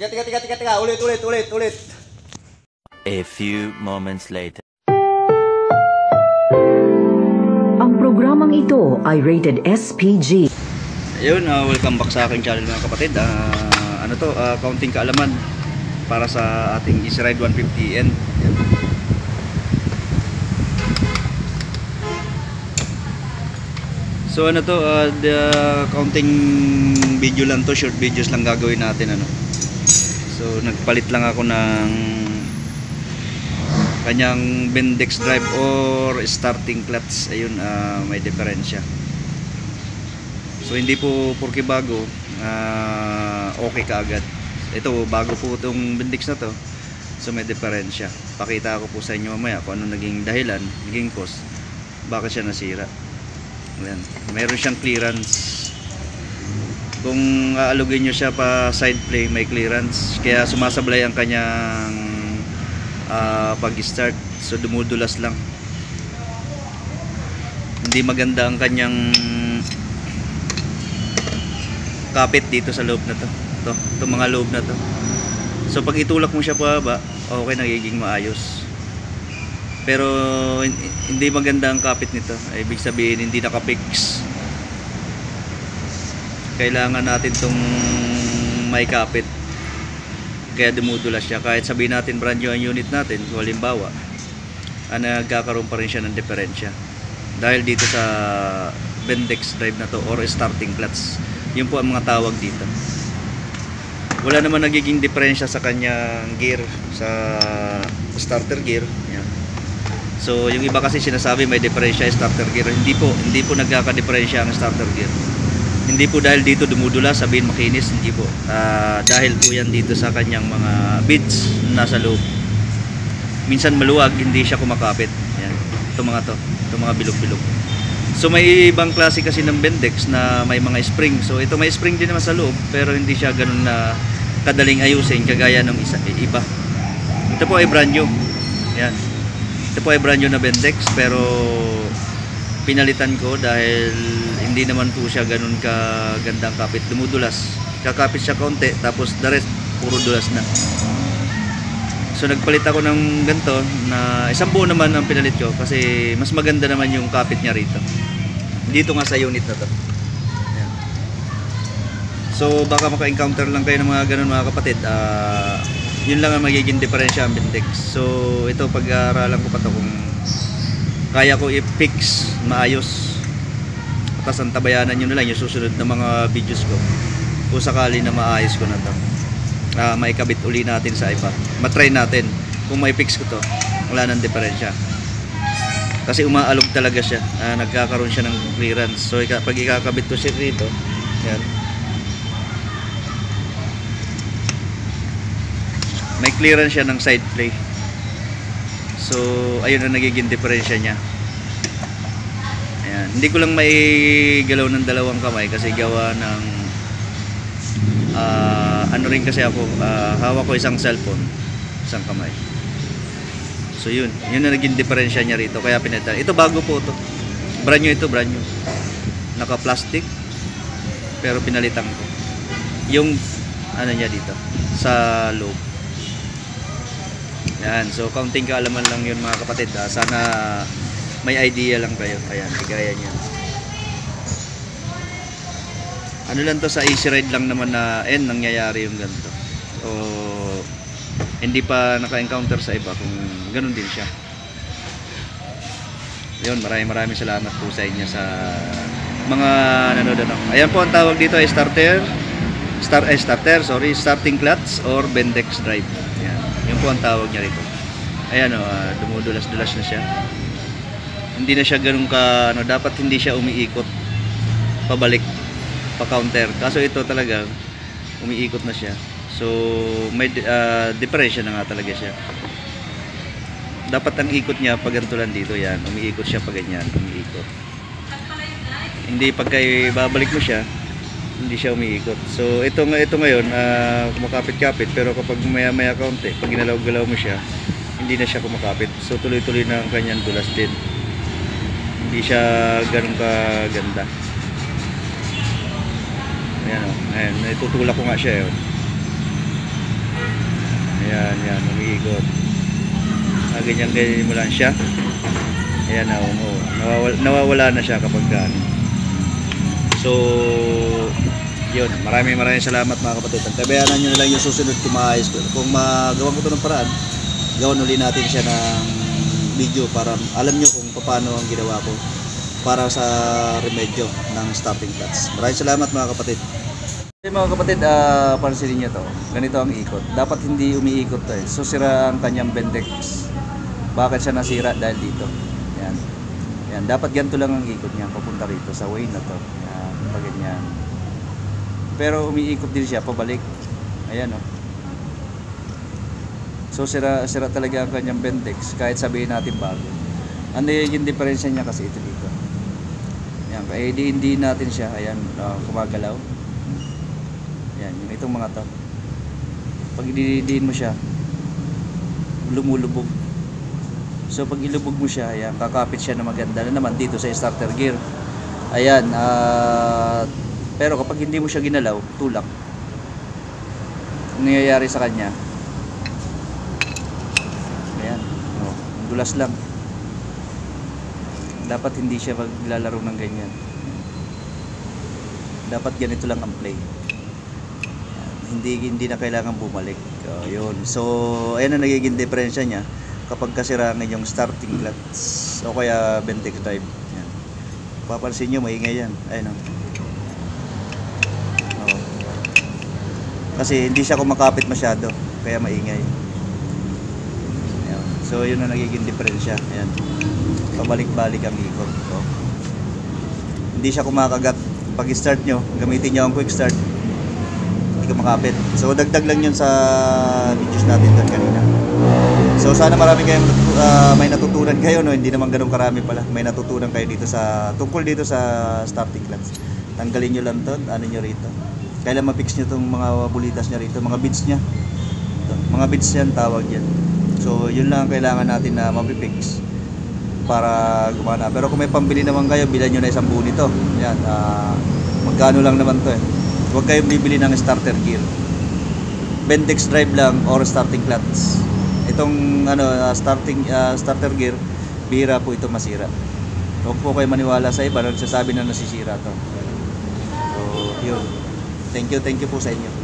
Tiga. Ulit. A few moments later. Ang programang ito ay rated SPG. Ayun, welcome back sa aking channel mga kapatid. Counting kaalaman para sa ating Easy Ride 150N. So counting video lang to, short videos lang gagawin natin So nagpalit lang ako ng kanyang Bendix drive or starting clutch. Ayun, may diferensya. So hindi po porke bago okay kaagad. Ito bago po itong Bendix na to, so may diferensya. Pakita ko po sa inyo mamaya kung ano naging dahilan, naging cause bakit siya nasira. Ayan. Meron siyang clearance. Kung aalugin nyo siya pa side play, may clearance, kaya sumasablay ang kanyang pag-start. So dumudulas lang. Hindi maganda ang kanyang kapit dito sa loob na to. Ito mga loob na to. So pag itulak mo siya pababa, okay, nagiging maayos. Pero hindi maganda ang kapit nito. Ibig sabihin hindi nakapix. Kailangan natin tong may kapit, kaya dumudulas siya. Kahit sabihin natin brand new ang unit natin, halimbawa, nagkakaroon pa rin siya ng diferensya dahil dito sa Bendix drive na to or starting clutch. Yun po ang mga tawag dito. Wala naman nagiging diferensya sa kanyang gear, sa starter gear. Yan. So yung iba kasi sinasabi may diferensya starter gear. Hindi po nagkaka-diferensya ang starter gear. Hindi po dahil dito dumudula, sabihin makinis, hindi po. Dahil po yan dito sa kanyang mga beads na nasa loob. Minsan maluwag, hindi siya kumakapit. Yan. Itong mga bilog-bilog. So may ibang klase kasi ng Bendix na may mga spring. So ito may spring din naman sa loob, pero hindi siya ganun na kadaling ayusin kagaya ng iba. Ito po ay brand new. Yan. Ito po ay brand new na Bendix, pero pinalitan ko dahil hindi naman po siya ganun kagandang kapit. Dumudulas. Kakapit siya konti, tapos the rest puro dulas na. So nagpalit ako ng ganito na isang buo naman ang pinalit ko kasi mas maganda naman yung kapit niya rito. Dito nga sa unit na to. Ayan. So baka maka-encounter lang kayo ng mga ganun mga kapatid. Yun lang ang magiging diferensya ang Bendix. So ito pag-aaralan ko pa to kung kaya ko i-fix maayos. Tapos ang tabayanan nyo na lang yung susunod na mga videos ko kung sakali na maayos ko na to. Maikabit uli natin sa iba. Matry natin kung mai-fix ko to, wala nang diferensya. Kasi umaalog talaga siya. Nagkakaroon siya ng clearance. So pag ikakabit ko siya dito, yan. May clearance siya ng side play. So ayun ang nagiging diferensya niya. Ayan. Hindi ko lang may galaw ng dalawang kamay kasi gawa ng ano rin kasi ako, hawak ko isang cellphone, isang kamay. So yun na naging diferensya niya rito, kaya pinalitan. Ito bago po to, brand new ito, brand new, naka plastic, pero pinalitan ko yung ano niya dito sa loob. Yan, so counting kaalaman lang yun mga kapatid. Sana may idea lang kayo. Ayan, kagaya niyan. Ano lang to, sa Easy Ride lang naman na nangyayari yung ganito. O hindi pa naka-encounter sa iba kung ganun din siya. Yun, maraming salamat po sa inyo sa mga nanonood. Ayan po ang tawag dito ay starting clutch or Bendix drive. Ayan, yun po ang tawag niya rito. Ayan dumudulas-dulas na siya. Hindi na siya ganun dapat hindi siya umiikot pabalik pa-counter. Kaso ito talaga umiikot na siya. So may diferensya na nga talaga siya. Dapat ang ikot niya pag ganito lang dito, yan, umiikot siya pag ganyan, umiikot. Hindi pagka babalik mo siya, hindi siya umiikot. So ito ngayon kumakapit-kapit, pero kapag maya-maya kaunti, pag ginalaw-galaw mo siya, hindi na siya kumakapit. So tuloy-tuloy na ang kanyang dulas din. Hindi siya ganun kaganda. Ayan, ayan, itutulak ko nga siya. Yan, umiikot. Ganyan mo lang siya. Ayan na, nawawala na siya kapag gano'n. So, yun, maraming salamat mga kapatid. Tabayanan nyo na lang yung susunod kung maayos ko. Kung magawa ko ito ng paraan, gawin ulit natin siya ng video para alam nyo kung paano ang ginawa ko para sa remedyo ng starting clutch. Maraming salamat mga kapatid. Mga kapatid, pansinin nyo to. Ganito ang ikot. Dapat hindi umiikot to eh. So sira ang kanyang bendex. Bakit siya nasira? Dahil dito. Yan. Yan. Dapat ganito lang ang ikot niya papunta rito sa way na to. Yan. Ganyan. Pero umiikot din siya pabalik. Ayan oh. So sira talaga ang kanyang bendex kahit sabihin natin bago. Ano yung diferensya niya kasi ito dito. Yan. Kaya hindi natin siya. Ayan. Kumagalaw. Yan. Yung itong mga to. Pag ididiin mo siya, lumulubog. So pag ilubog mo siya, ayan, kakapit siya na maganda na naman dito sa starter gear. Ayan, pero kapag hindi mo siya ginalaw, tulak. Ang nangyayari sa kanya, ayan, dulas lang. Dapat hindi siya maglalaro ng ganyan. Dapat ganito lang ang play. Hindi na kailangan bumalik. Yun. So, ayan ang nagiging diferensya niya kapag kasira ng yung starting clutch o kaya bendex drive. Yan. Papansin nyo, maingay yan. Ayun o. Kasi hindi siya kumakapit masyado, kaya maingay. Yan. So yun ang nagiging diferensya. Ayan. Pabalik-balik ang ikot. So, hindi siya kumakagat. Pag start nyo, gamitin nyo ang quick start, hindi kumakapit. So dagdag lang yun sa videos natin doon kanina. So sana marami kayong may natutunan kayo, no? Hindi naman ganoon karami pala. May natutunan kayo dito sa tungkol dito sa starting clutch. Tanggalin niyo lang 'to, ano niyo rito. Kailan ma-fix niyo tong mga bulitas niya rito, mga bits niya. Ito, mga bits 'yan tawag 'yan. So yun lang ang kailangan natin na ma-fix para gumana. Pero kung may pambili naman kayo, bilhan niyo na isang buo nito. Yan, magkano lang naman 'to eh. Huwag kayong bibili ng starter gear. Bendex drive lang or starting clutch. Itong starter gear, bihira po ito masira. Huwag po kayo maniwala sa iba na nagsasabi na nasisira to. So, yun. Thank you po sa inyo.